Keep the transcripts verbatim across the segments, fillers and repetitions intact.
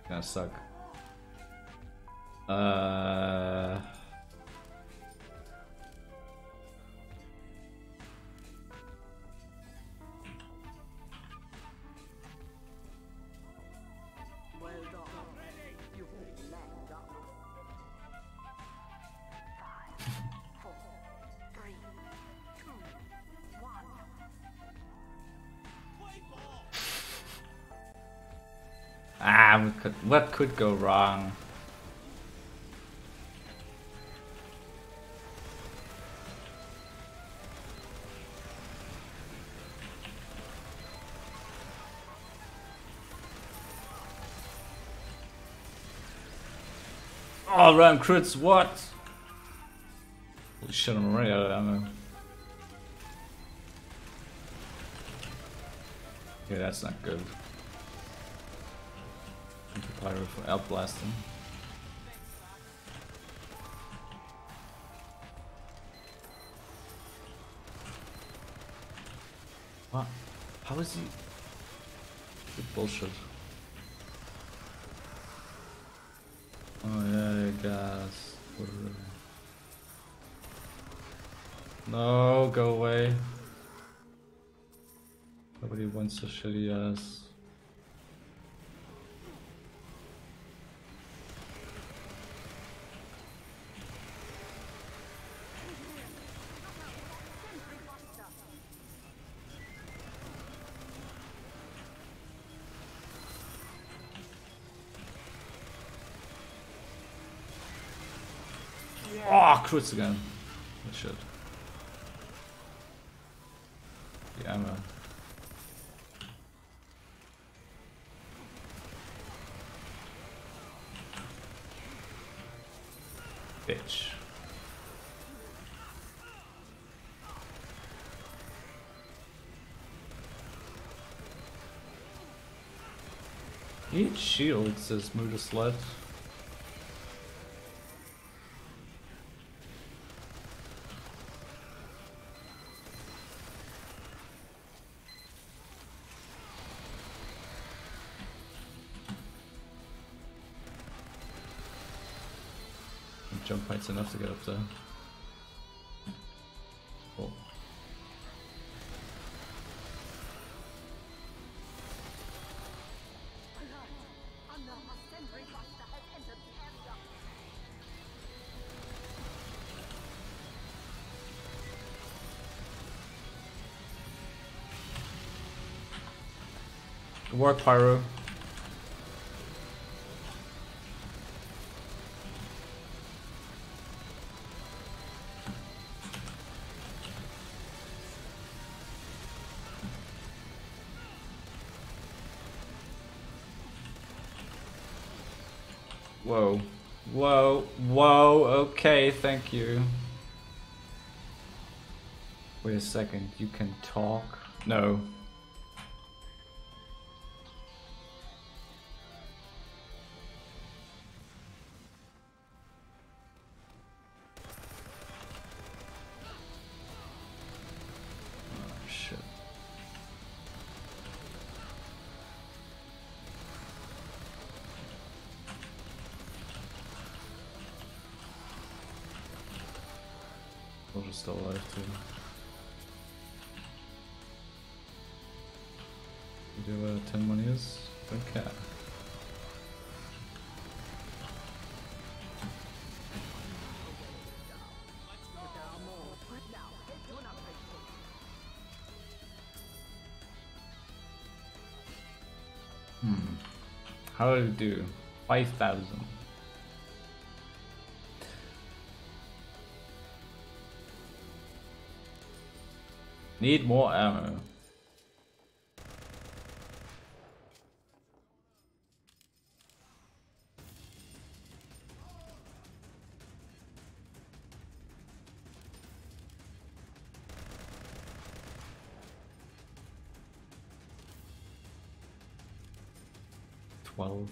Gonna suck. Uh. Ah, we could, what could go wrong? Oh, run crits, what? Holy shit, I'm already out of ammo. Yeah, that's not good. Pyro for outblasting. What? How is he? Good bullshit. Oh yeah, gas. No, go away. Nobody wants a shitty ass. Oh, crits again. Good shit. The ammo. Bitch. Eat shield, says Muda Slut. Jump heights enough to get up there. Cool. Good work, Pyro. Whoa. Whoa. Whoa. Okay, thank you. Wait a second. You can talk? No. Oh, shit. We're still alive too. Do you have uh, ten monies? Okay. Hmm. How did it do? five thousand. Need more ammo. twelve.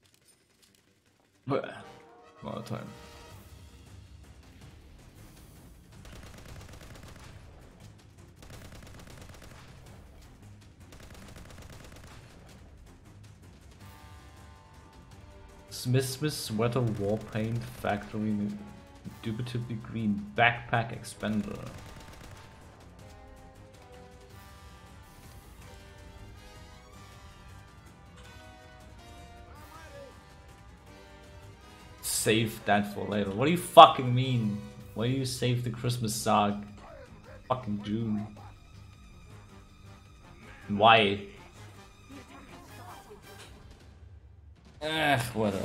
But a lot of time. Smith Smith sweater war paint factory indubitably green backpack expander. Save that for later. What do you fucking mean? Why do you save the Christmas Sark? Fucking June. Why? Eh, whatever.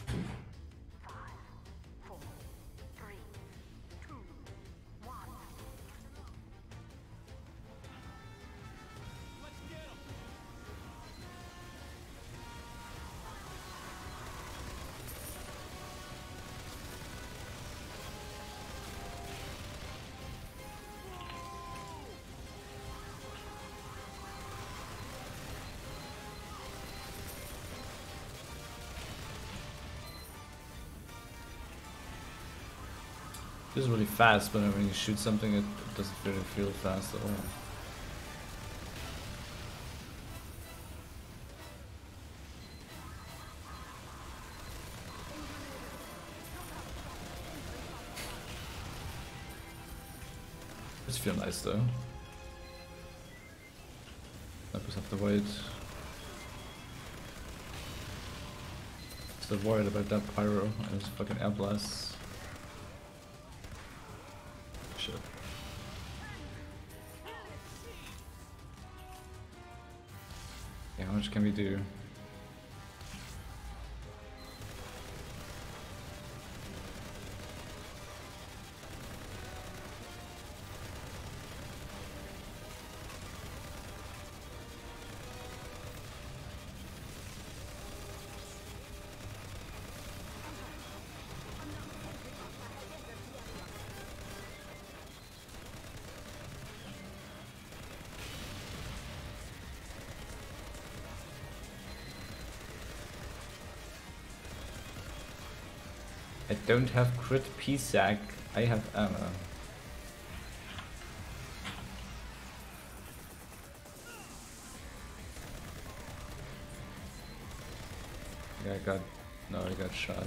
This is really fast, but when you shoot something, it doesn't really feel fast at all. This feels nice though. I just have to wait. Still worried about that Pyro and his fucking air blasts. Shit. Yeah, how much can we do? I don't have crit P-Sack, I have ammo. Yeah, I got... no, I got shot.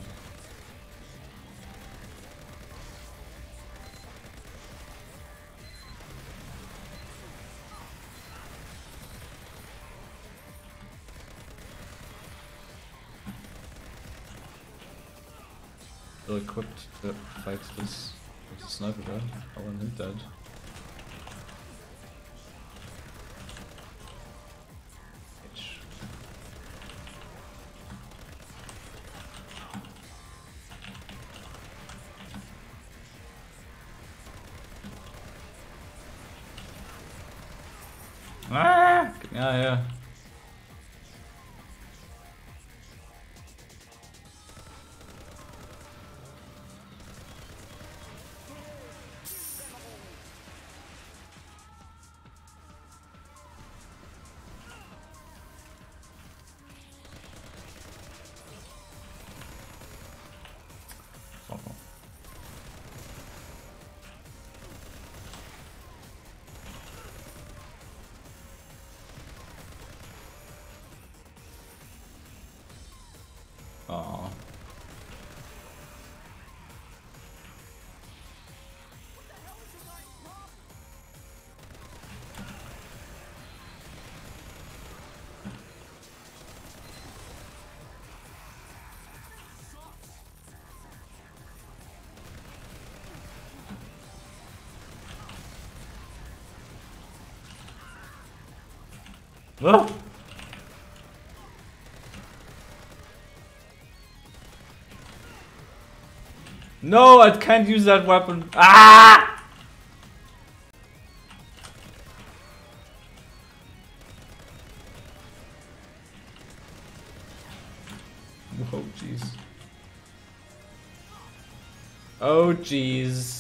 So equipped to fight this with a sniper gun. I want him dead. Ah! Yeah, yeah. Aww. Ah! No, I can't use that weapon. Ah! Oh jeez. Oh jeez.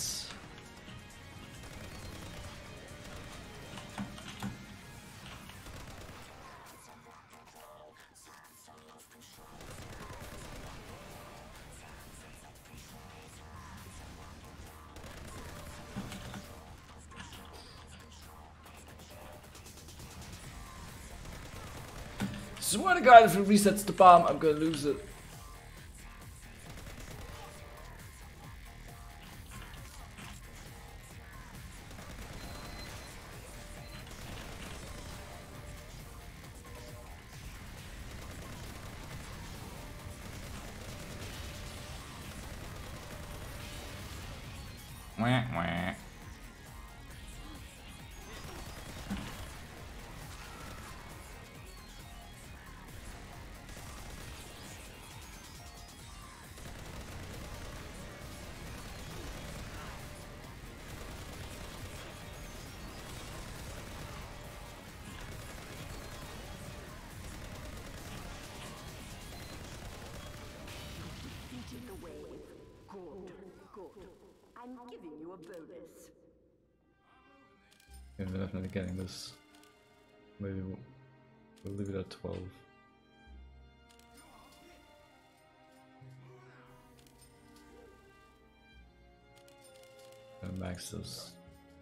Swear to God, if it resets the bomb, I'm gonna lose it. Wah, wah. I'm giving you a bonus. Yeah, we're definitely getting this. Maybe we'll, we'll leave it at twelve. And max this.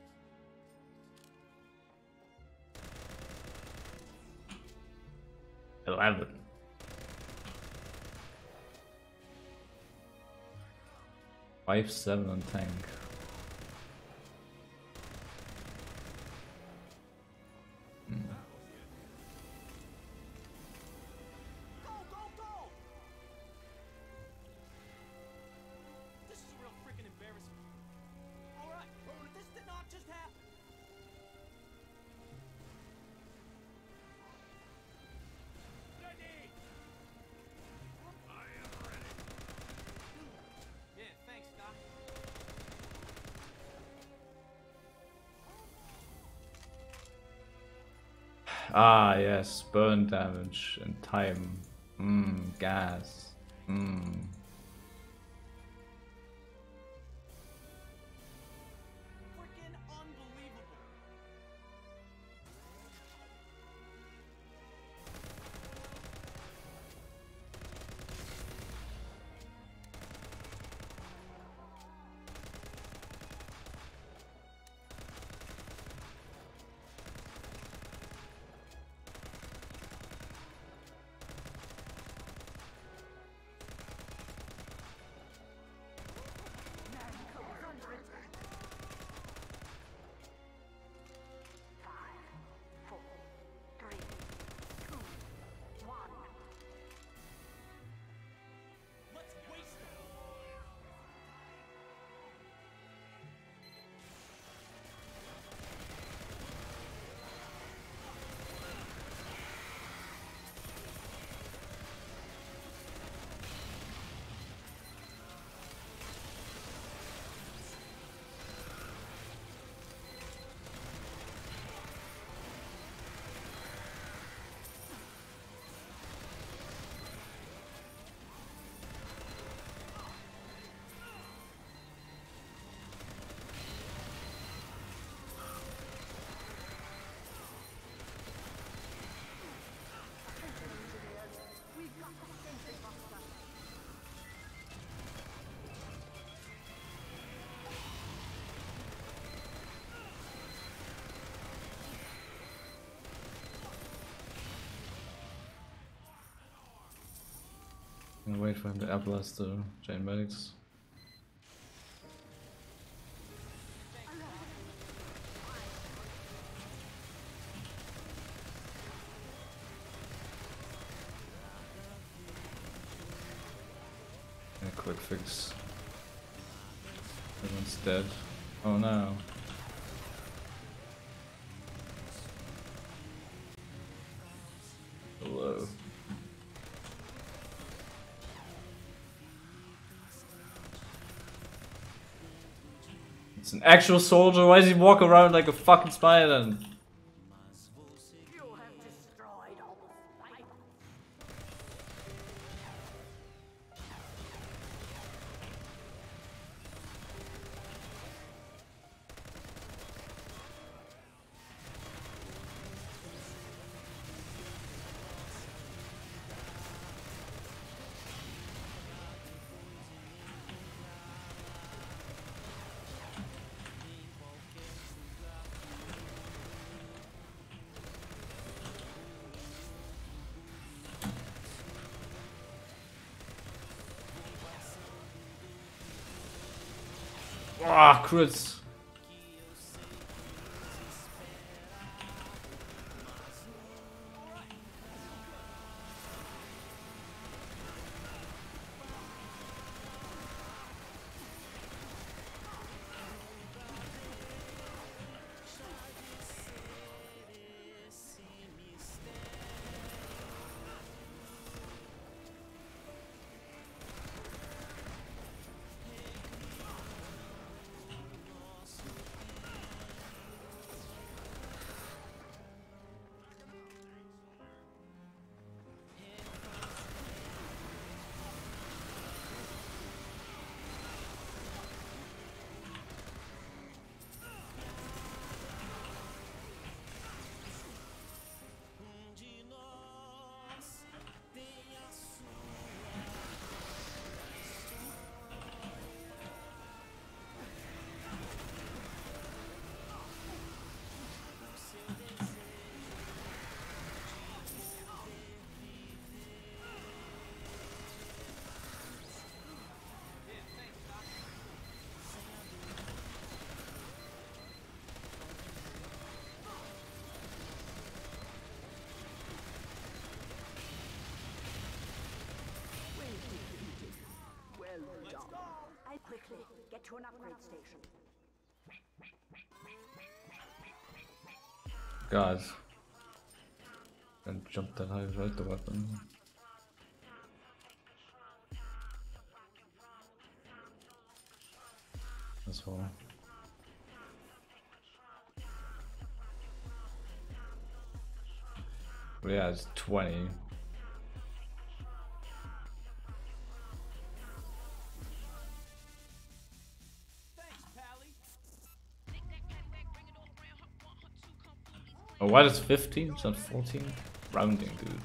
eleven. five seven on tank. Hmm. Go, go, go! This is a real freaking embarrassment. Alright, this did not just happen. Ready! I am ready. Yeah, thanks, Doc. Ah, yes, burn damage and time. Mmm, gas. Mmm. Freaking unbelievable. Let's waste it. I'm gonna wait for him to outblast the chain medics. A quick fix. Everyone's dead. Oh no. Hello. It's an actual soldier. Why does he walk around like a fucking spider? You have destroyed all the fight. Ah, crits. Quickly, get to an upgrade station. Guys. And jump that high right the weapon. As well. But yeah, it's twenty. Oh, why is fifteen? It's not fourteen? Rounding, dude.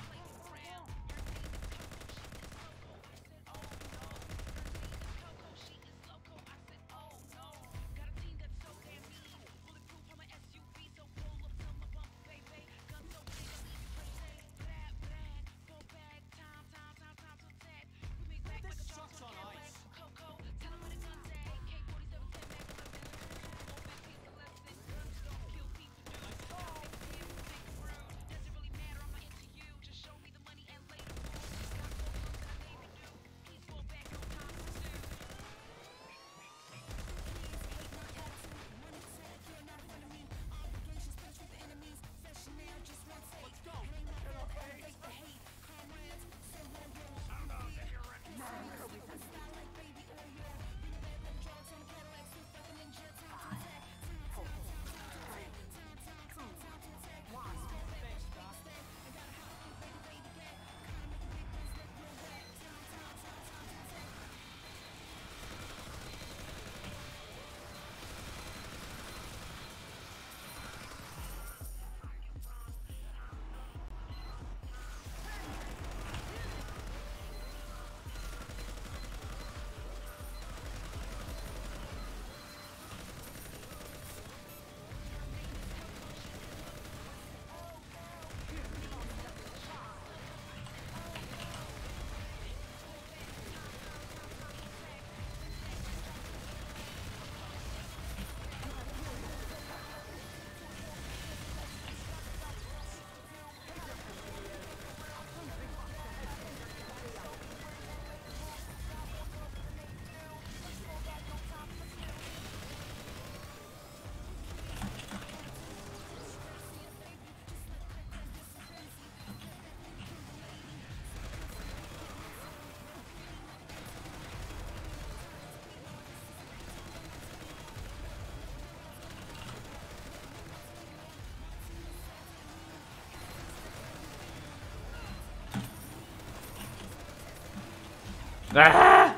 Ah!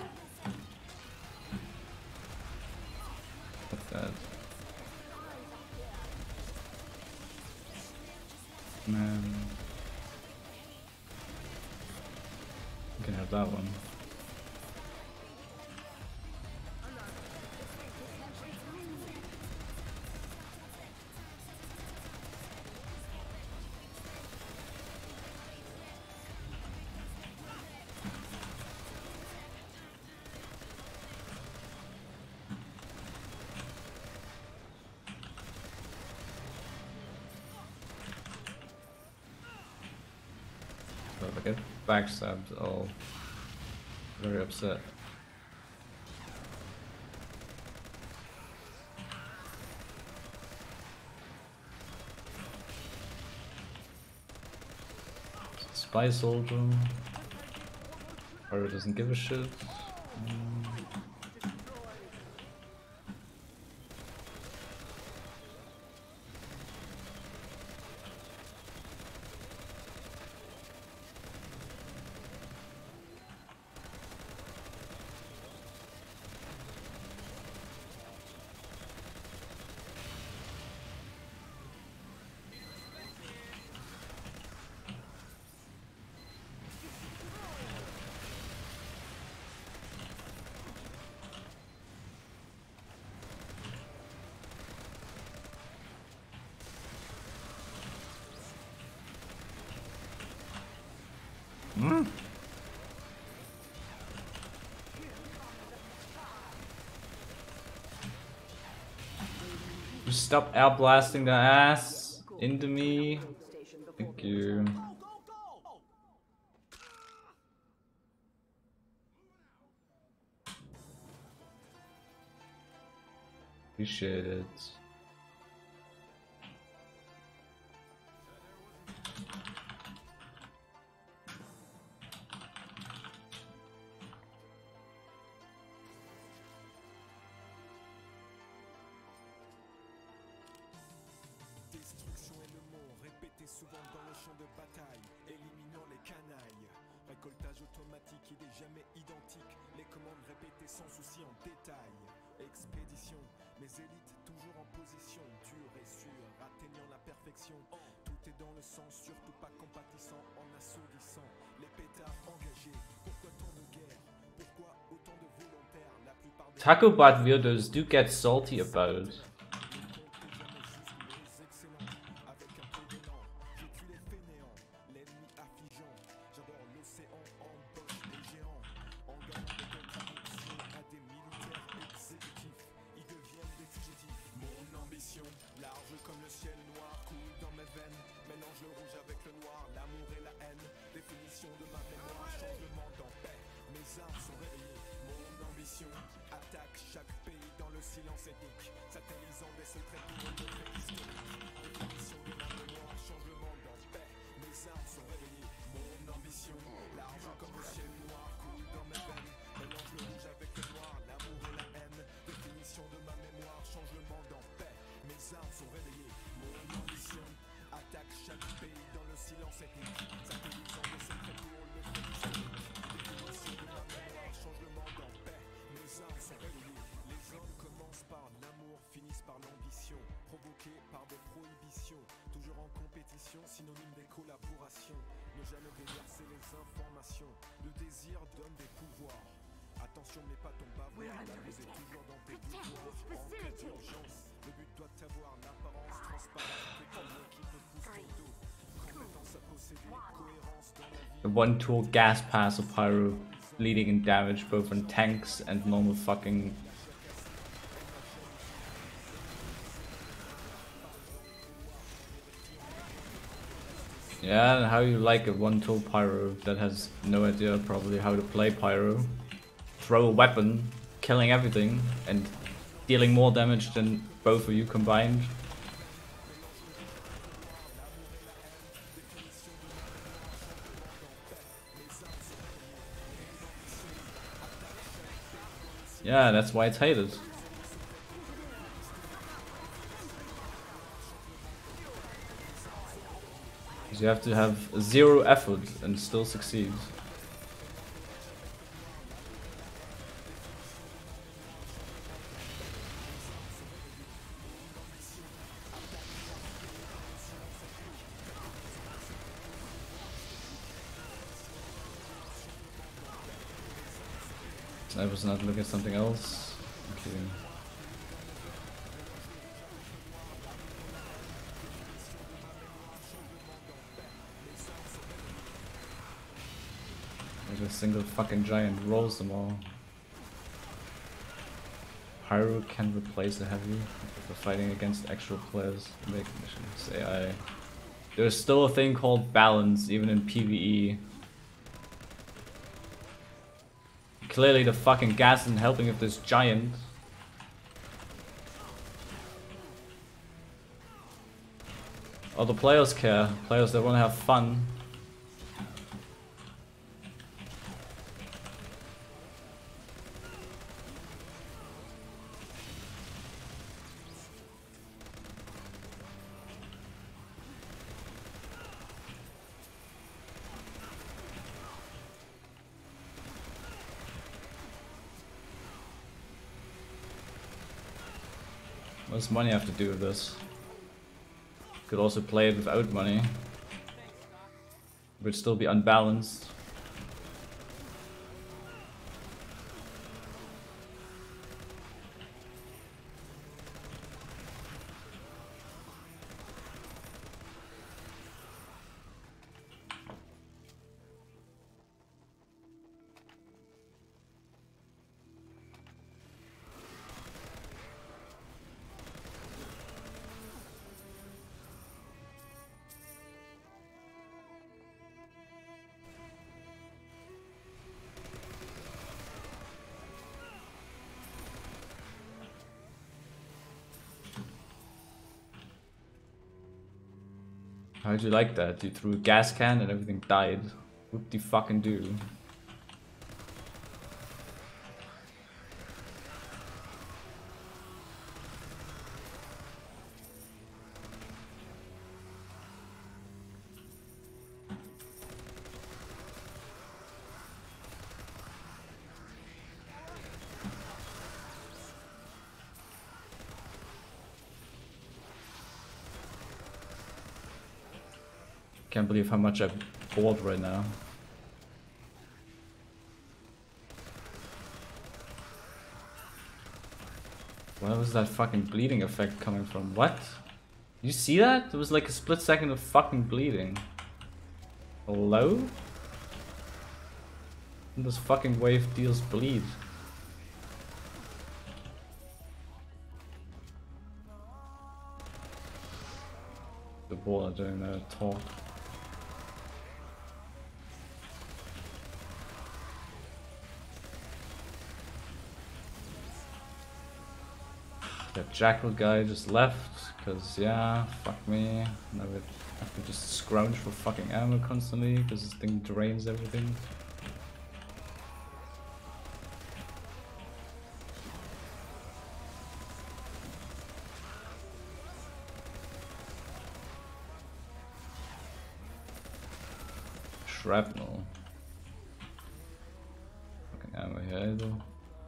What's that? Man. You can have that one. But if I get backstabbed, I'll be very upset. Spy soldier. Pyro doesn't give a shit. Mm. Mm. Stop outblasting the ass into me. Thank you. Appreciate it. Destruction est le mot, répété souvent dans le champ de bataille, éliminant les canailles. Récoltage automatique, idée jamais identique, les commandes répétées sans souci en détail. Expédition, mes élites toujours en position, dur et sûr, atteignant la perfection. Tout est dans le sang, surtout pas compatissant, en assourdissant. Les pétards engagés, pourquoi tant de guerre? Pourquoi autant de volontaires? La plupart des Taco bot weirdos do get salty about it. large comme le ciel noir coule dans mes veines, mélange le rouge avec le noir, l'amour et la haine, définition de ma mémoire, changement en paix, mes armes sont réveillées, mon ambition attaque chaque pays dans le silence ethnique, satellisant des secrets pour le fait historique, définition de ma mémoire, changement en paix, mes armes sont réveillées, mon ambition large comme le ciel noir coule dans mes veines, mélange le rouge avec le noir, l'amour et la haine, définition de ma mémoire, changement en paix. Mes armes sont réveillées, mon ambition attaque chaque pays dans le silence ethnique, satellisant des secrets pour le fait historique, définition de ma mémoire, changement en paix. Mes armes sont réveillées, les hommes commencent par l'amour, finissent par l'ambition, provoqués par des prohibitions, toujours en compétition, synonyme des collaborations, ne jamais déverser les informations, le désir donne des pouvoirs. Attention, mais pas ton bavard, la cause est toujours dans tes pouvoirs. En cas d'urgence, le but doit avoir l'apparence transparente que ton équipe pousse ton dos. Compétence à posséder, cohérence dans la vie. The one tool gas pass of Pyro, leading in damage both on tanks and normal fucking. Yeah, and how you like a one tool Pyro that has no idea probably how to play Pyro. Throw a weapon, killing everything, and dealing more damage than both of you combined. Yeah, that's why it's hated. Because you have to have zero effort and still succeed. I was not looking at something else. I'm kidding. Like a single fucking giant rolls them all. Pyro can replace a heavy for fighting against actual players. Make missions. A I. There's still a thing called balance even in PvE. Clearly the fucking gas isn't helping with this giant. All the players care. Players that wanna have fun. What does money have to do with this? Could also play it without money. Would still be unbalanced. How'd you like that? You threw a gas can and everything died. What do you fucking do? Can't believe how much I've bought right now. Where was that fucking bleeding effect coming from? What? You see that? It was like a split second of fucking bleeding. Hello? This fucking wave deals bleed. The ball are doing a talk. That jackal guy just left, cause yeah, fuck me. Now I have to just scrounge for fucking ammo constantly, cause this thing drains everything. Shrapnel. Fucking ammo here though.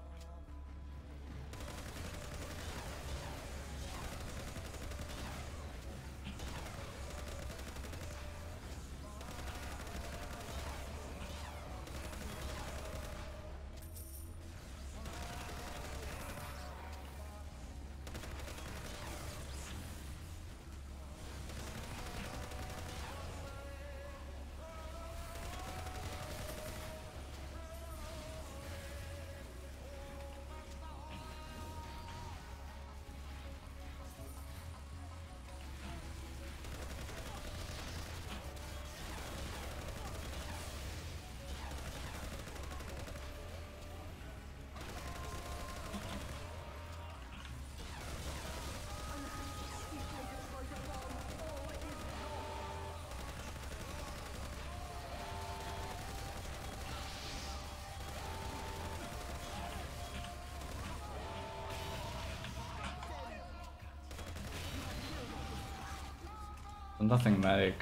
Nothing medic.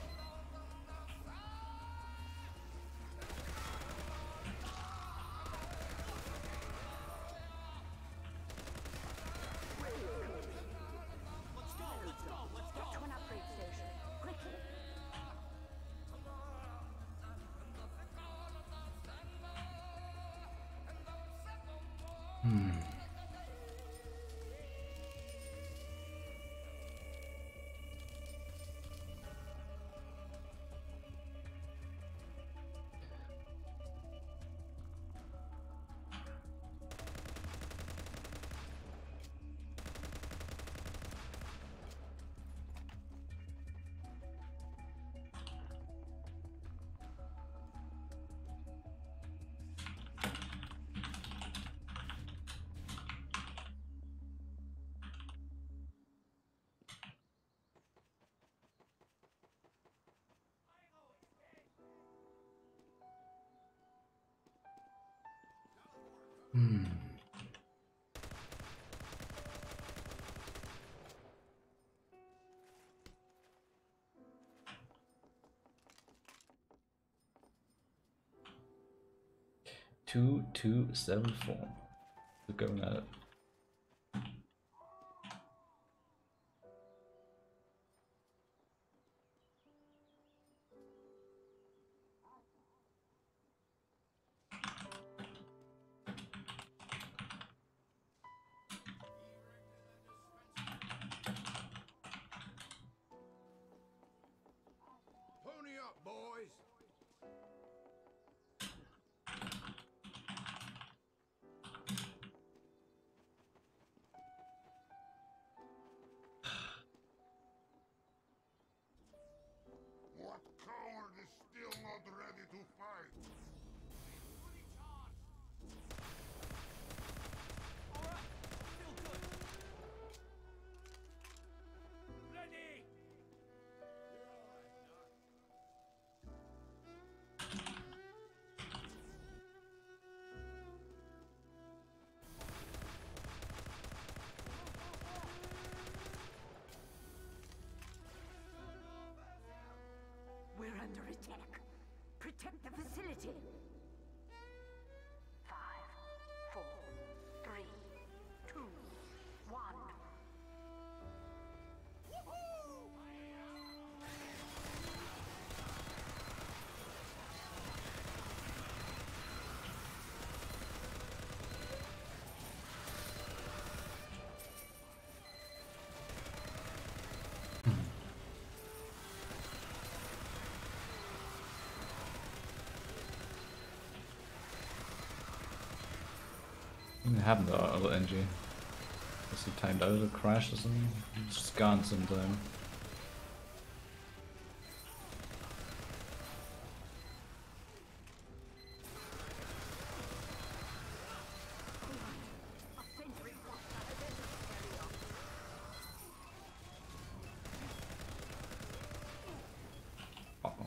Hmm. Hmm. Two two seven four. We're going at it. Pony up, boys. What coward is still not ready to fight? Protect the facility. Five, four, three, two, one. What happened to our other N G? Was he timed out or crashed or something? He's just gone sometime. Uh-oh.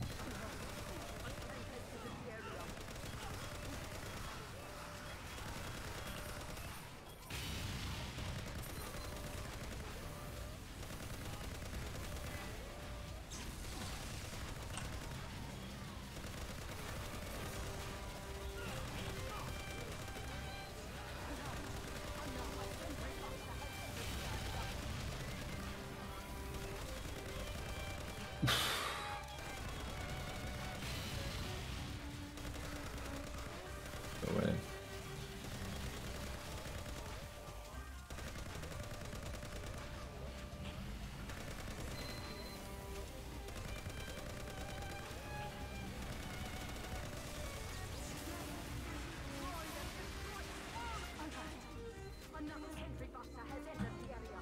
Go away. Another sentry buster has entered the area.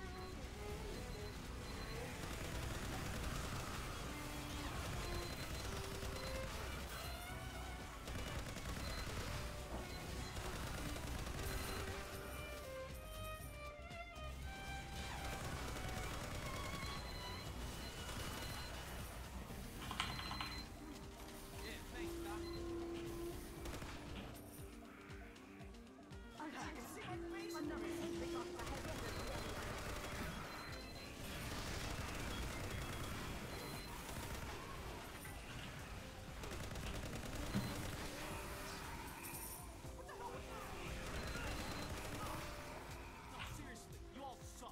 Another sentry buster has entered the area. Seriously, you all suck.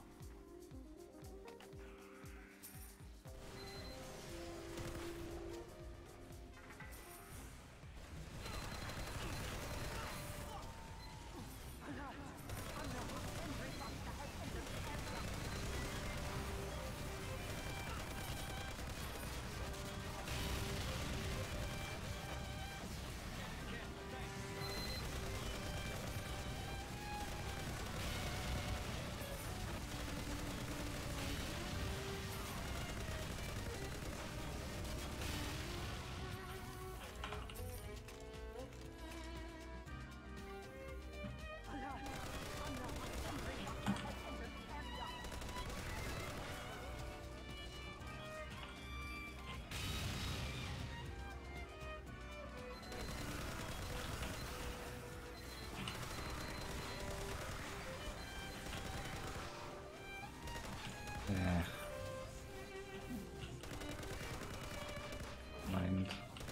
Yeah. Mind.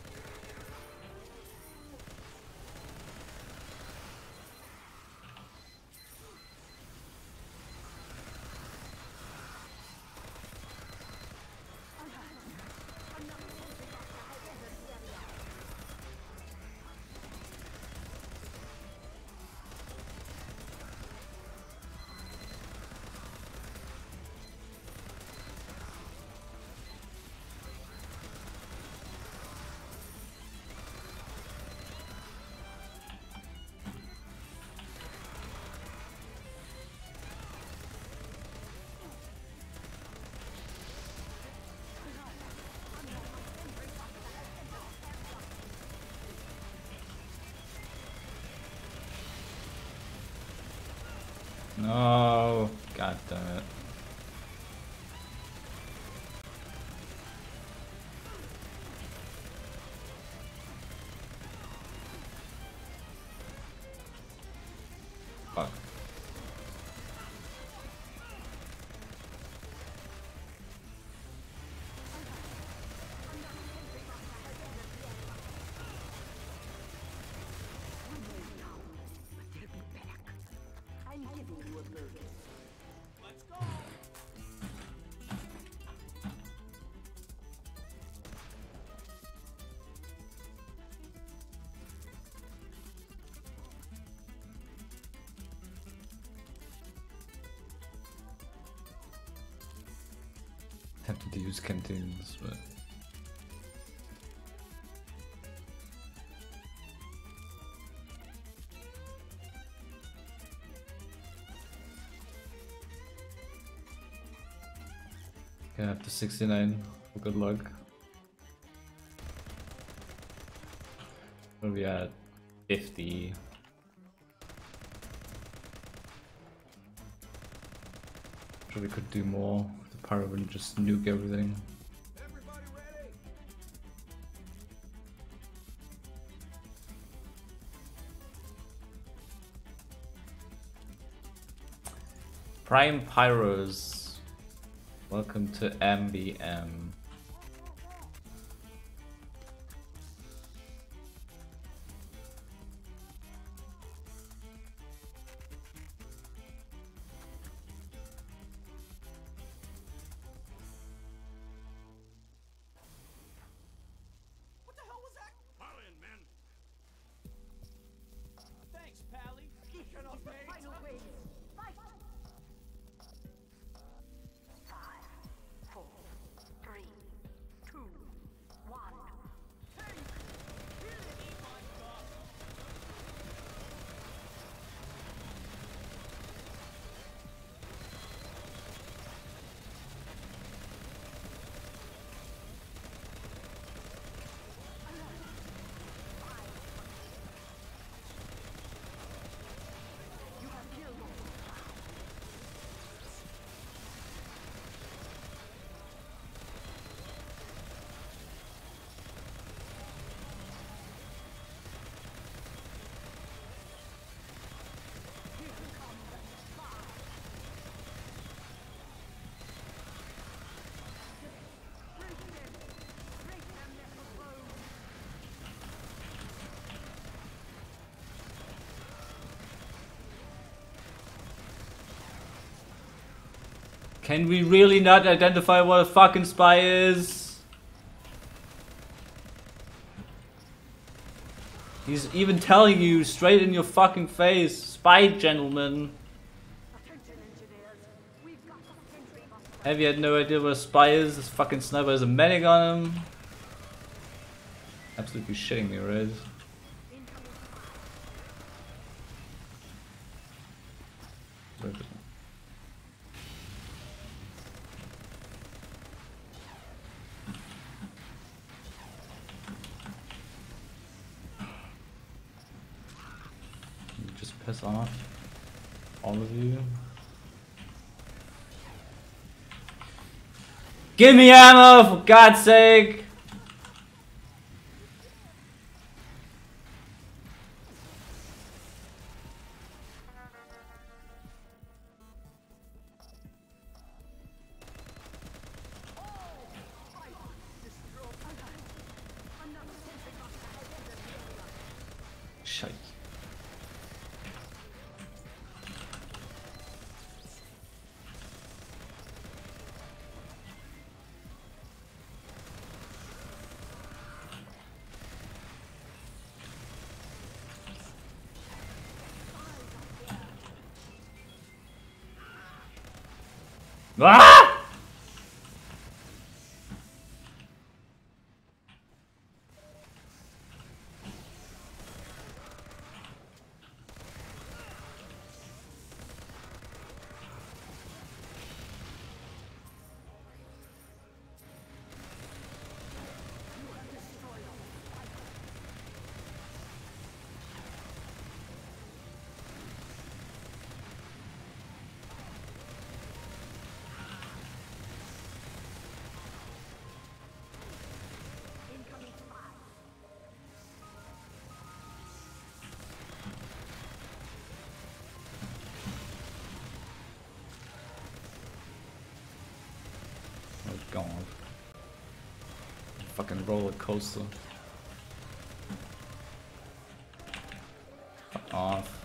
No, god damn it. Fuck. Tempted to use canteens, but gonna have to sixty-nine for good luck. Where are we at? fifty. Sure we could do more. The Pyro wouldn't just nuke everything. Everybody ready? Prime Pyros. Welcome to M V M. What the hell was that? Pile in, men. Thanks, Pally. Cannot wait. Final wave. Fight! Five, four, three, two, one. You have killed all. Break them! Break them, little foes! Can we really not identify what a fucking spy is? He's even telling you straight in your fucking face, spy gentleman. Attention, engineers. We've got a sentry buster. Have you had no idea what a spy is? This fucking sniper has a medic on him. Absolutely shitting me, right? Where is it? You just piss off, all of you. Give me ammo, for God's sake! Another sentry buster has entered the area. Shite. Ah! Incoming spy. Oh god. Fucking roller coaster. Fuck off.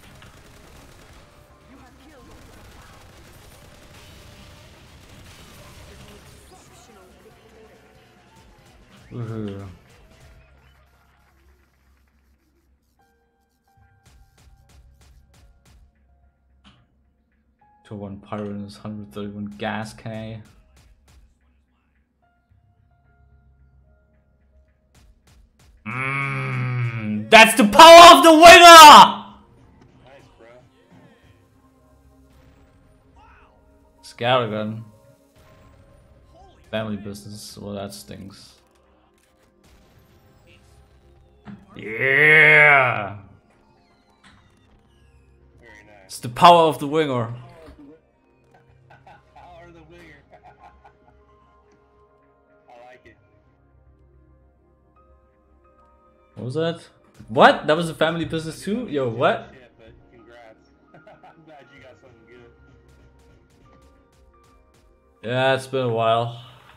You have killed all. Ooh. To one Pyro and his one hundred thirty-one gas K. Mmm, that's the power of the winger! Nice, bro. Scalagun. Family business, well that stinks. Yeah! Very nice. It's the power of the winger. Power of the winger. I like it. What was that? What? That was a family business too? Yo, what? Shit, but congrats. I'm glad you got something good. Yeah, it's been a while.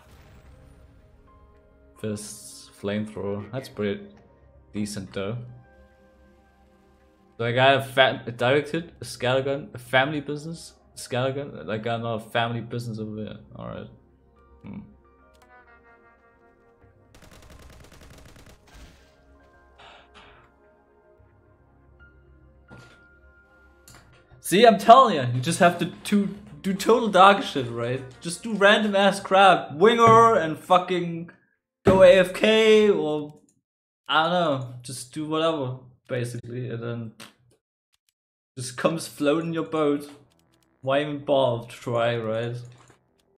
This flamethrower, that's pretty decent though. So I got a, fa a direct hit, a scalagun, a family business, a scalagun. I got another family business over there. Alright. Hmm. See, I'm telling you, you just have to, to do total dog shit, right? Just do random ass crap. Winger and fucking go A F K or I don't know. Just do whatever, basically. And then just comes floating your boat. Why even bother to try, right?